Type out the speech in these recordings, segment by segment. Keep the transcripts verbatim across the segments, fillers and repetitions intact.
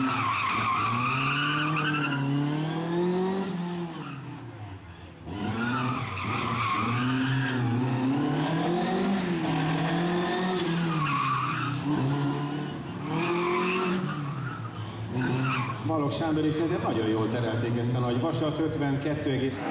Balogh Sándor is szerintem nagyon jól terelték ezt a nagy vasat, ötvenkettő egész...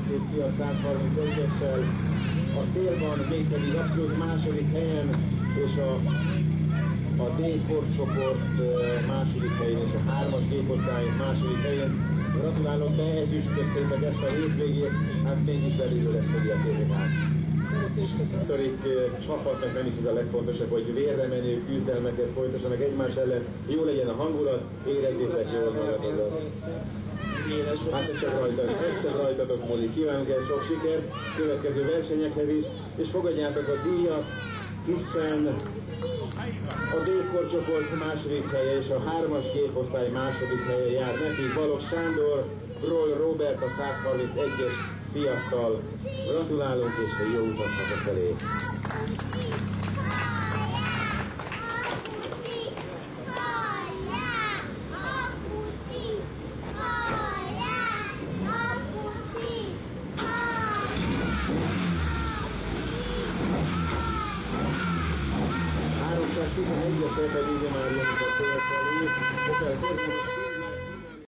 szép Fiat százharmincegyessel a célban, mégpedig abszolút második helyen, és a, a D korcsoport második helyén, és a hármas géposztály második helyén. Gratulálok, be ezüstöztétek ezt a hétvégét, hát mégis belülről ezt fogjátok át. Először is köszönöm. Csapatnak nem is ez a legfontosabb, hogy vérre menő küzdelmeket folytassanak egymás ellen, jó legyen a hangulat, érezzétek jól magatokat. Hát ez csak rajtatok, ez csak rajtatok múlik. Kívánunk el sok sikert következő versenyekhez is, és fogadjátok a díjat, hiszen a D-korcsoport második helye és a hármas géposztály második helye jár neki. Balogh Sándor, Groll Róbert a százharmincegyes Fiattal. Gratulálunk, és jó utat hazafelé! háromszáztizenegyesre pedig már jönnek a cél felé.